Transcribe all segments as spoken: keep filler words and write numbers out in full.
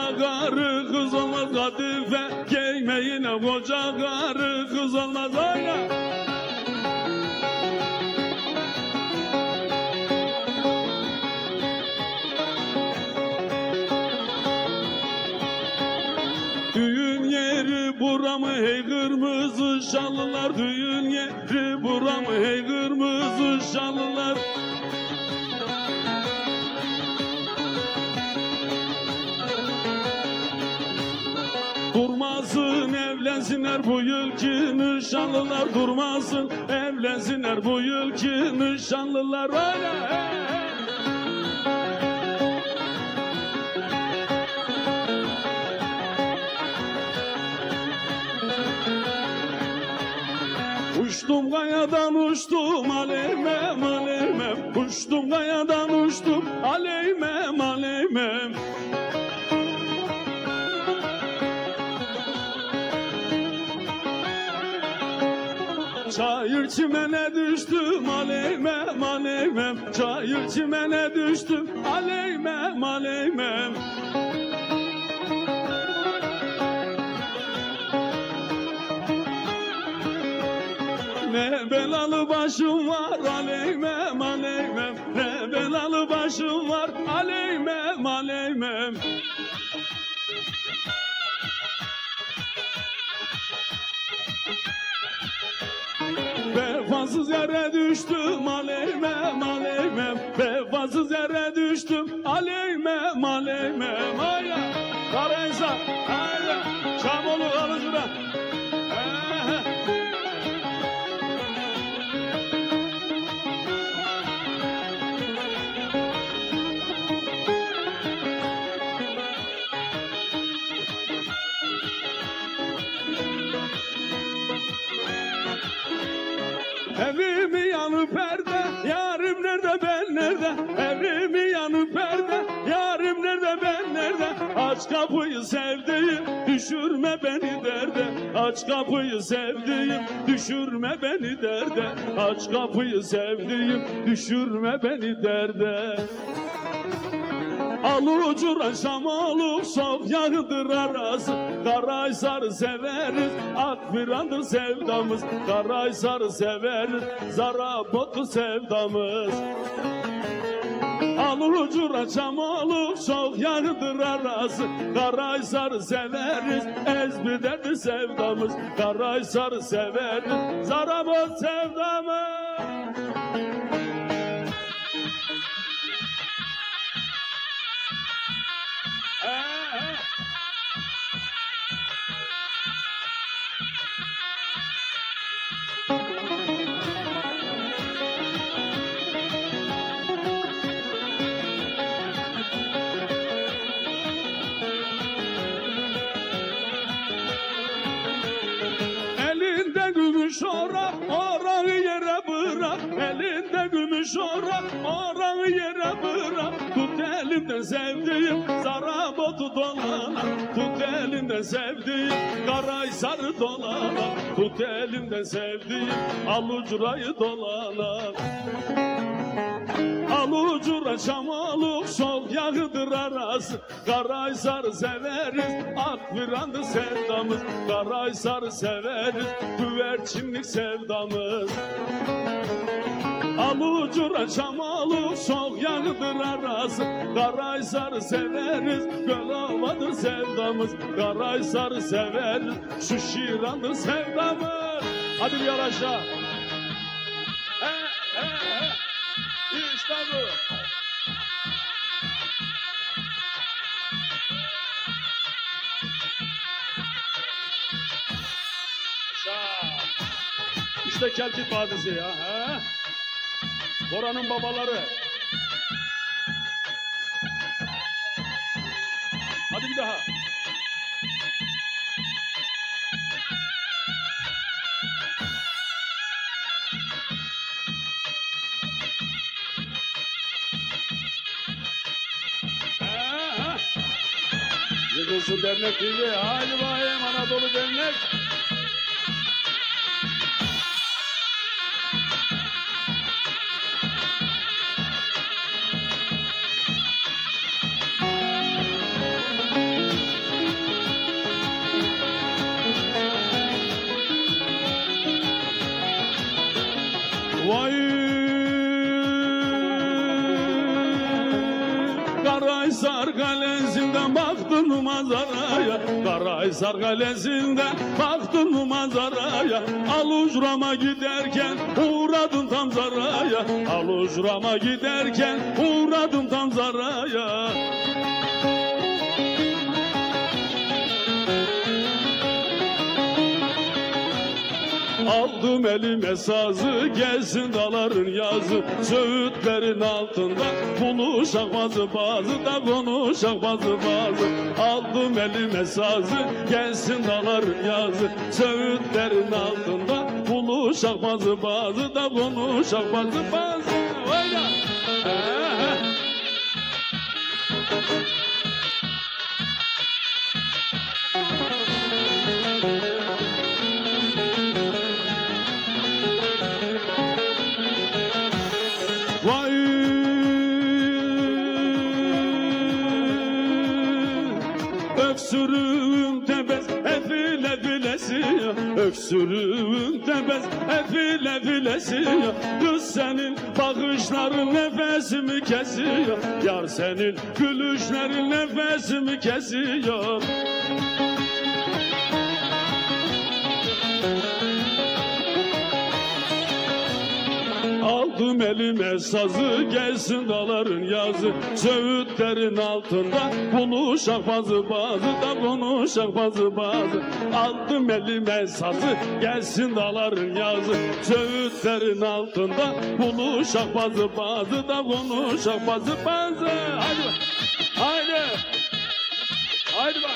koca karı kız olmaz kadife giymeyine koca karı kız olmaz oyna. Düğün yeri buramı hey kırmızı şallılar, düğün yeri buramı hey kırmızı şallılar. Durmasın evlensinler bu yılki nişanlılar, durmasın evlensinler bu yılki nişanlılar. Öyle hey, hey. Uçtum kayadan uçtum aleymem aleymem, uçtum kayadan uçtum aleymem aleymem. Çayır çimene düştüm aleymem aleymem, çayır çimene düştüm aleymem aleymem. Ne belalı başım var aleymem aleymem, ne belalı başım var aleymem aleymem. Vefasız yere düştüm aleymem aleymem, vefasız yere düştüm aleymem aleymem. Hayya Karahisar, hayya Çamolu Alıcı'da. Evimi yanı perde, yarim nerede ben nerede? Evimi yanı perde, yarim nerede ben nerede? Aç kapıyı sevdiğim, düşürme beni derde. Aç kapıyı sevdiğim, düşürme beni derde. Aç kapıyı sevdiğim, düşürme beni derde. Alucura Şamalı Sofya'dır arası, Karahisar'ı severiz, Akfiran'dır sevdamız. Karahisar'ı severiz, Zarabot'u sevdamız. Alucura Şamalı Sofya'dır arası, Karahisar'ı severiz, Ezbi'dedir sevdamız. Karahisar'ı severiz, Zarabot sevdamız. Elinde gümüş orak, orağı yere bırak. Elinde gümüş orak, orağı yere bırak. Tut elimden sevdiğim Zarabot'u dolana, tut elimden sevdiğim Karahisar'ı dolana, tut elimden sevdiğim Alucura'yı dolana. Alucura Şamalı Sofya'dır arası, Karahisar'ı severiz, Akfiran'dır sevdamız. Karahisar'ı severiz, güvercinlik sevdamız. Alucura Şamalı Sofya'dır arası, Karahisar'ı severiz, Gölova'dır sevdamız. Karahisar'ı severiz, şu Şiran'dır sevdamız. Hadi bir aşağı. He he he. İşte bu. İşte Kelkit Vadisi ya. He? Bora'nın babaları. Hadi bir daha. Yıkılsın dernek T V. Haydi bakayım Anadolu Dernek. Karahisar Kalesi'nden baktın manzaraya, Karahisar Kalesi'nden baktın manzaraya, al ucrama giderken uğradım tam zaraya, al ucrama giderken uğradım tam zaraya. Aldım elime sazı, gelsin daların yazı, söğütlerin altında buluşak bazı bazı da konuşak bazı bazı. Aldım elime sazı, gelsin daların yazı, söğütlerin altında buluşak bazı bazı da konuşak bazı bazı. Oyna. Vay öksürüğüm tebez efile filesi, öksürüğüm tebez efile filesi. Kız senin bakışların nefesimi kesiyor, yar senin gülüşlerin nefesimi kesiyor. Aldım elime sazı, gelsin daların yazı, söğütlerin altında buluşak bazı bazı da konuşak bazı bazı. Aldım elime sazı, gelsin daların yazı, söğütlerin altında buluşak bazı bazı da konuşak bazı bazı. Haydi, haydi, haydi bak.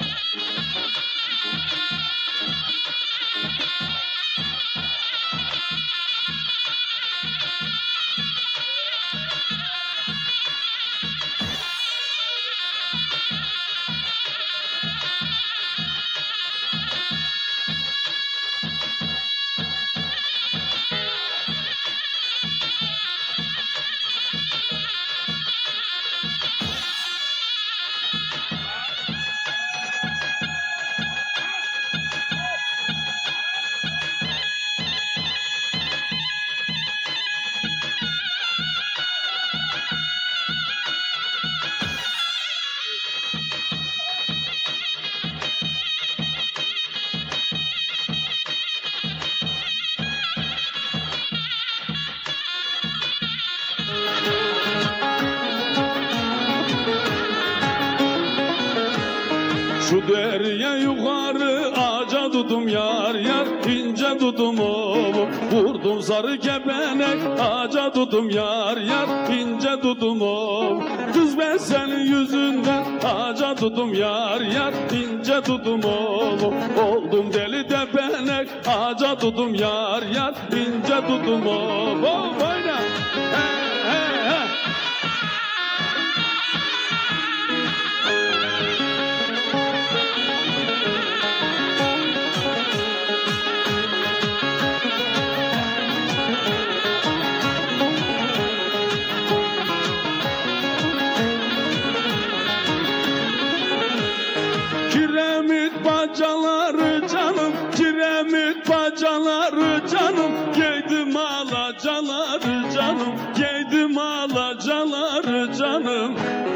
Şu derya yukarı ağaca tutum yar yar, ince tutum oğlum, vurdum sarı kepenek ağaca tutum yar yar, ince tutum oğlum. Kız ben senin yüzünden ağaca tutum yar yar, ince tutum oğlum, oldum deli tepenek ağaca tutum yar yar, ince tutum oğlum. Oyna. Hey, hey, hey. Kiremit bacaları canım, kiremit bacaları canım, giydim alacaları canım, giydim alacaları canım.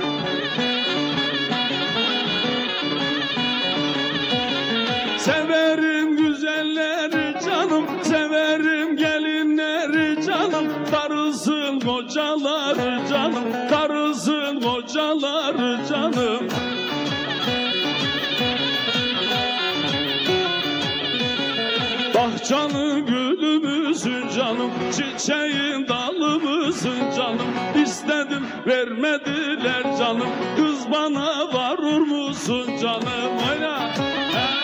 Severim güzelleri canım, severim gelinleri canım, darılsın kocaları canım, darılsın kocaları canım. Bahçanı gülümüzün canım, çiçeğin dalı mısın canım, istedim vermediler canım, kız bana varır mısın canım? Oyna.